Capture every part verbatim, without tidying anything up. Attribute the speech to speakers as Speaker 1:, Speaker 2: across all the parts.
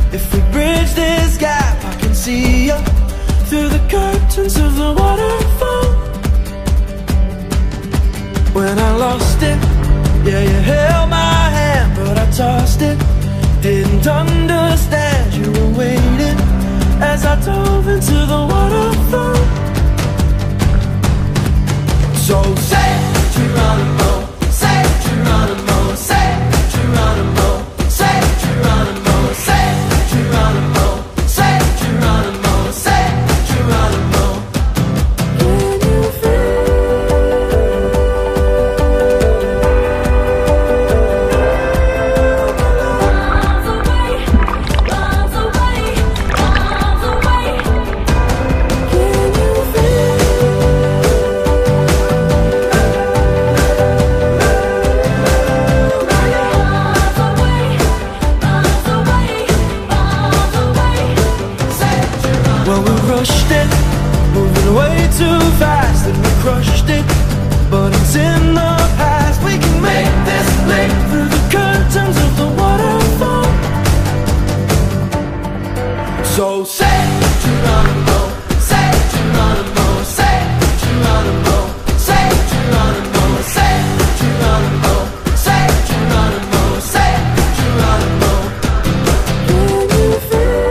Speaker 1: If we bridge this gap, I can see you through the curtains of the waterfall. When I lost it, yeah, you held my hand, but I tossed it. Didn't understand you were waiting as I dove into the waterfall. So say Geronimo, say Geronimo, say Geronimo, say Geronimo, say Geronimo, say Geronimo, say Geronimo. Can you feel miles away, miles away, miles away? Can you feel well, we rushed it, moving way too fast, and we crushed it, but it's in the past. We can make this leap through the curtains of the waterfall. So say Geronimo, say Geronimo, say Geronimo, say Geronimo, say Geronimo, say Geronimo, say Geronimo. Can you feel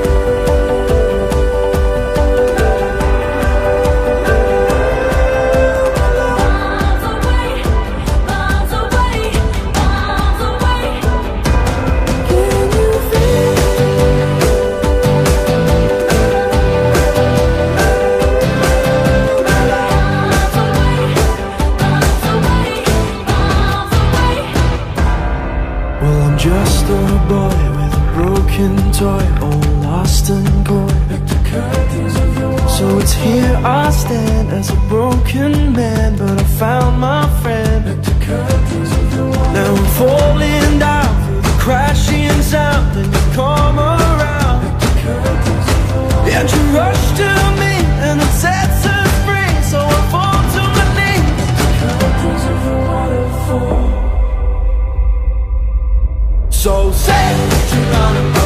Speaker 1: just a boy with a broken toy, all lost and coy. So it's here I stand as a broken man, but I found my friend. Now I'm falling down through the crashing sound, and you come around, and you rush to me, and it sets us free. So I fall to my knees. So say Geronimo.